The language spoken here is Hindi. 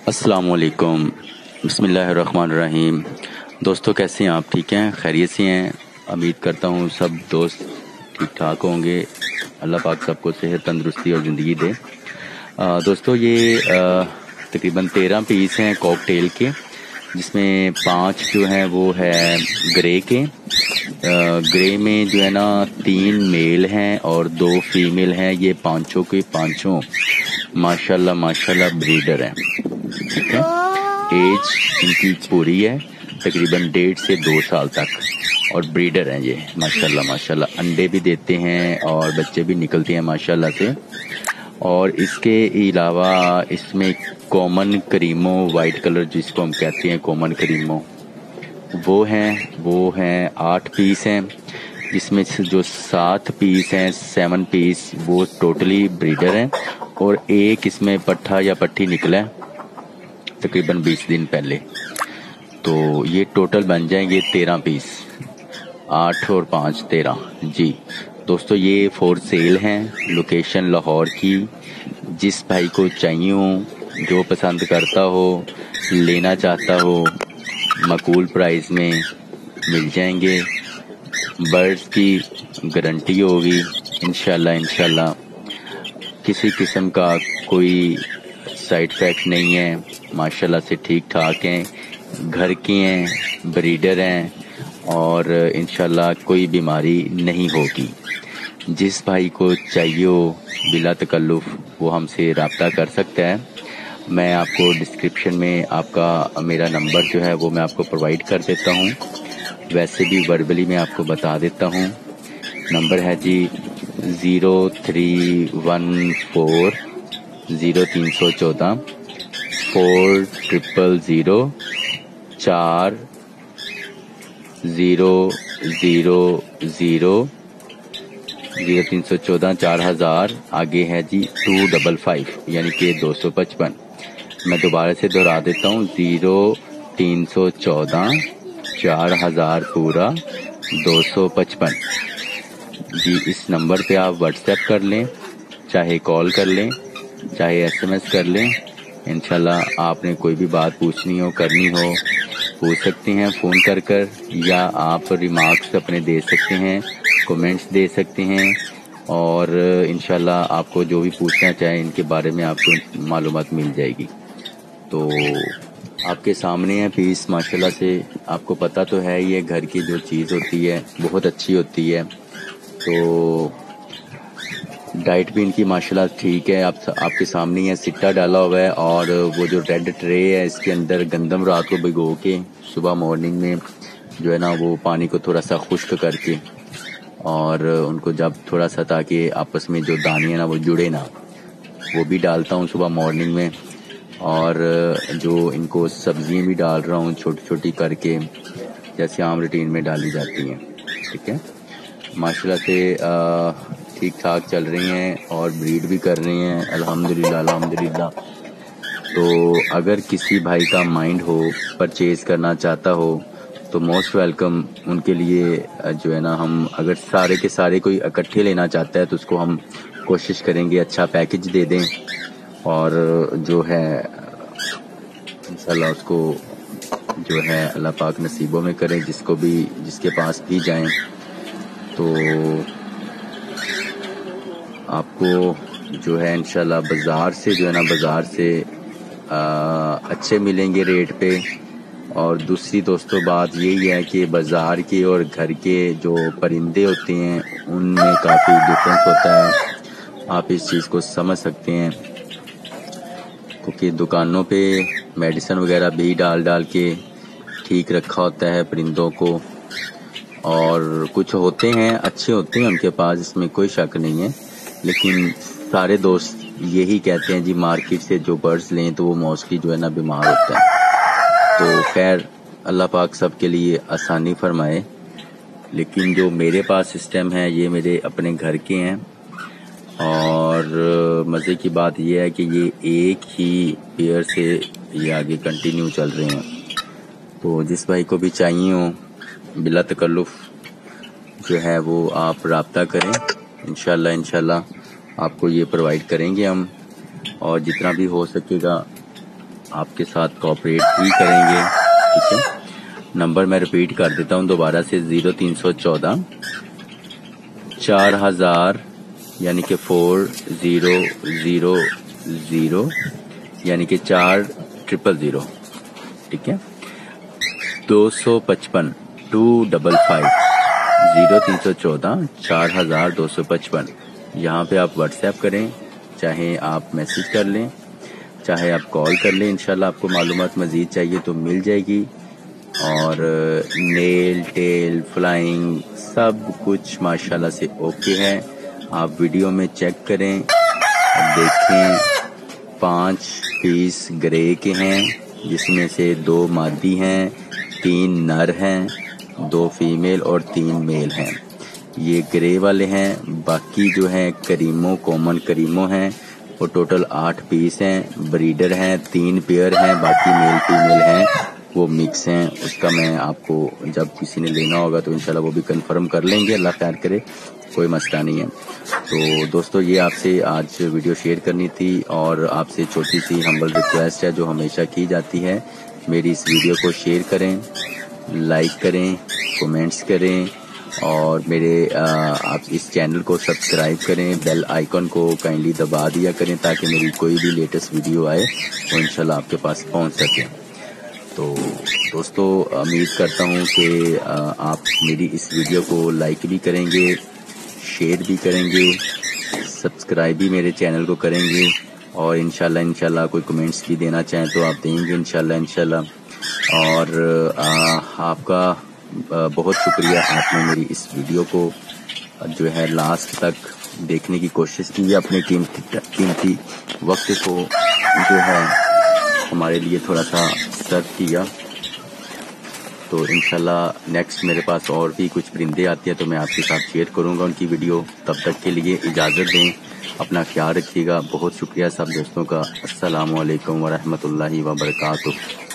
अस्सलामुअलैकुम, बिस्मिल्लाहिर्रहमानिर्रहीम। दोस्तों, कैसे हैं आप? ठीक हैं, खैरियत से हैं? उम्मीद करता हूँ सब दोस्त ठीक ठाक होंगे। अल्लाह पाक सबको सेहत, तंदुरुस्ती और ज़िंदगी दे। दोस्तों, ये तकरीबन 13 पीस हैं कॉकटेल के, जिसमें 5 जो हैं वो है ग्रे के। ग्रे में जो है ना 3 मेल हैं और 2 फीमेल हैं। ये पांचों के पांचों माशाल्लाह माशाल्लाह ब्रीडर हैं। ठीक है, एज इनकी पूरी है तकरीबन 1.5 से 2 साल तक और ब्रीडर हैं ये माशाल्लाह माशाल्लाह। अंडे भी देते हैं और बच्चे भी निकलते हैं माशाल्लाह से। और इसके अलावा इसमें कॉमन करीमो वाइट कलर जिसको हम कहते हैं कॉमन करीमो, वो हैं 8 पीस हैं, जिसमें से जो 7 पीस हैं 7 पीस वो टोटली ब्रीडर हैं और एक इसमें पट्ठा या पट्टी निकला है तकरीबन 20 दिन पहले। तो ये टोटल बन जाएंगे 13 पीस, 8 और 5 13 जी। दोस्तों, ये फॉर सेल हैं, लोकेशन लाहौर की। जिस भाई को चाहिए हो, जो पसंद करता हो, लेना चाहता हो, मकबूल प्राइस में मिल जाएंगे। बर्ड्स की गारंटी होगी इंशाल्लाह। किसी किस्म का कोई साइड इफेक्ट नहीं है, माशाल्लाह से ठीक ठाक हैं, घर के हैं, ब्रीडर हैं और इंशाल्लाह कोई बीमारी नहीं होगी। जिस भाई को चाहिए हो बिला तकल्लुफ वो हमसे रब्ता कर सकता है। मैं आपको डिस्क्रिप्शन में आपका मेरा नंबर जो है वो मैं आपको प्रोवाइड कर देता हूँ, वैसे भी वर्बली मैं आपको बता देता हूँ। नंबर है जी 0314 0314 4000 0314 4000 आगे है जी 255 यानी कि 255। मैं दोबारा से दोहरा देता हूँ 0314 4000 पूरा 255 जी। इस नंबर पे आप व्हाट्सएप कर लें, चाहे कॉल कर लें, चाहे SMS कर लें। इंशाल्लाह आपने कोई भी बात पूछनी हो, करनी हो, पूछ सकते हैं फ़ोन कर या आप रिमार्क्स अपने दे सकते हैं, कमेंट्स दे सकते हैं और इंशाल्लाह आपको जो भी पूछना चाहें इनके बारे में आपको मालूमात मिल जाएगी। तो आपके सामने है पीस, माशाल्लाह से आपको पता तो है ये घर की जो चीज़ होती है बहुत अच्छी होती है। तो डाइट भी इनकी माशाल्लाह ठीक है। आपके सामने है सिट्टा डाला हुआ है और वो जो रेड ट्रे है इसके अंदर गंदम रात को भिगो के सुबह मॉर्निंग में जो है ना वो पानी को थोड़ा सा खुश्क करके और उनको जब थोड़ा सा ताकि आपस में जो दाने हैं ना वो जुड़े ना, वो भी डालता हूँ सुबह मॉर्निंग में। और जो इनको सब्जियाँ भी डाल रहा हूँ छोटी छोटी करके, जैसे आम रूटीन में डाली जाती हैं। ठीक है, माशाल्लाह से ठीक ठाक चल रही हैं और ब्रीड भी कर रही हैं अल्हम्दुलिल्लाह। तो अगर किसी भाई का माइंड हो, परचेज करना चाहता हो तो मोस्ट वेलकम उनके लिए जो है ना, हम अगर सारे के सारे कोई इकट्ठे लेना चाहता है तो उसको हम कोशिश करेंगे अच्छा पैकेज दे दें और जो है इंशाल्लाह उसको जो है अल्लाह पाक नसीबों में करें, जिसको भी जिसके पास भी जाएं तो आपको जो है इंशाल्लाह बाज़ार से जो है ना बाज़ार से अच्छे मिलेंगे रेट पे। और दूसरी दोस्तों बात यही है कि बाज़ार के और घर के जो परिंदे होते हैं उनमें काफ़ी डिफरेंस होता है, आप इस चीज़ को समझ सकते हैं। क्योंकि दुकानों पे मेडिसिन वगैरह भी डाल के ठीक रखा होता है परिंदों को, और कुछ होते हैं अच्छे होते हैं उनके पास, इसमें कोई शक नहीं है। लेकिन सारे दोस्त यही कहते हैं जी मार्केट से जो बर्ड्स लें तो वो मोस्टली जो है ना बीमार होता है। तो खैर अल्लाह पाक सबके लिए आसानी फरमाए। लेकिन जो मेरे पास सिस्टम है ये मेरे अपने घर के हैं और मज़े की बात यह है कि ये एक ही पेयर से ये आगे कंटिन्यू चल रहे हैं। तो जिस भाई को भी चाहिए हो बिला तकल्लुफ़ जो है वो आप रब्ता करें, इंशाल्लाह आपको ये प्रोवाइड करेंगे हम। और जितना भी हो सकेगा आपके साथ कोऑपरेट भी करेंगे। ठीक है, नंबर मैं रिपीट कर देता हूँ दोबारा से, 0314 4000 यानी कि 4000 यानी कि 4000। ठीक है, 255 255 0314 4255। यहाँ पे आप व्हाट्सएप करें, चाहे आप मैसेज कर लें, चाहे आप कॉल कर लें। इंशाल्लाह आपको मालूमात मज़ीद चाहिए तो मिल जाएगी। और नेल टेल फ्लाइंग सब कुछ माशाल्लाह से ओके है। आप वीडियो में चेक करें, देखें। 5 पीस ग्रे के हैं, जिसमें से 2 मादी हैं, 3 नर हैं, 2 फीमेल और 3 मेल हैं। ये ग्रे वाले हैं। बाकी जो हैं करीमो, कॉमन करीमो हैं, वो टोटल 8 पीस हैं। ब्रीडर हैं, 3 पेयर हैं, बाकी मेल फीमेल हैं, वो मिक्स हैं। उसका मैं आपको जब किसी ने लेना होगा तो इंशाल्लाह वो भी कंफर्म कर लेंगे, अल्लाह खैर करे, कोई मसला नहीं है। तो दोस्तों ये आपसे आज वीडियो शेयर करनी थी, और आपसे छोटी सी हम्बल रिक्वेस्ट है जो हमेशा की जाती है, मेरी इस वीडियो को शेयर करें, लाइक करें, कमेंट्स करें, और मेरे आप इस चैनल को सब्सक्राइब करें, बेल आइकन को काइंडली दबा दिया करें ताकि मेरी कोई भी लेटेस्ट वीडियो आए वो इंशाल्लाह आपके पास पहुंच सके। तो दोस्तों उम्मीद करता हूं कि आप मेरी इस वीडियो को लाइक भी करेंगे, शेयर भी करेंगे, सब्सक्राइब भी मेरे चैनल को करेंगे, और इंशाल्लाह कोई कमेंट्स भी देना चाहें तो आप देंगे इंशाल्लाह। और आपका बहुत शुक्रिया, आपने मेरी इस वीडियो को जो है लास्ट तक देखने की कोशिश की है, अपने कीमती वक्त को जो है हमारे लिए थोड़ा सा सर्व किया। तो इंशाल्लाह नेक्स्ट मेरे पास और भी कुछ परिंदे आते हैं तो मैं आपके साथ शेयर करूंगा उनकी वीडियो। तब तक के लिए इजाज़त दें, अपना ख्याल रखिएगा। बहुत शुक्रिया सब दोस्तों का। अस्सलामु अलैकुम व रहमतुल्लाहि व बरकातुहू।